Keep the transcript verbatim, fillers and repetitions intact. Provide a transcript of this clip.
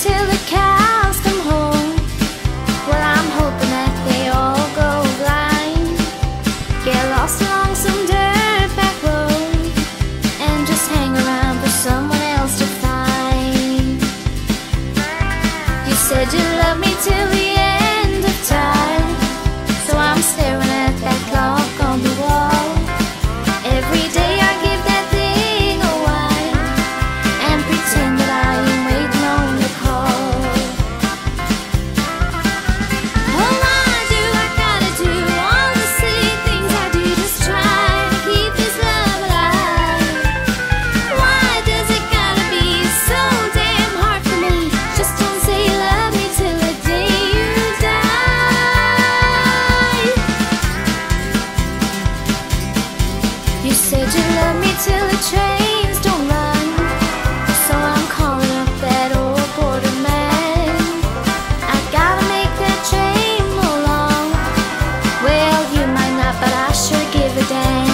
till the cows come home. Well, I'm hoping that they all go blind, get lost along some dirt back road, and just hang around for someone else to find. You said you loved me till the end of time, so I'm staring at that clock on the wall. Every day I give that thing a while and pretend that I am waiting on the call. Oh, why do I gotta do all the silly things I do, just try to keep this love alive? Why does it gotta be so damn hard for me? Just don't say you love me till the day you die. You said you love me till the trains don't run, so I'm calling up that old border man. I gotta make that train move along. Well, you might not, but I sure give a damn.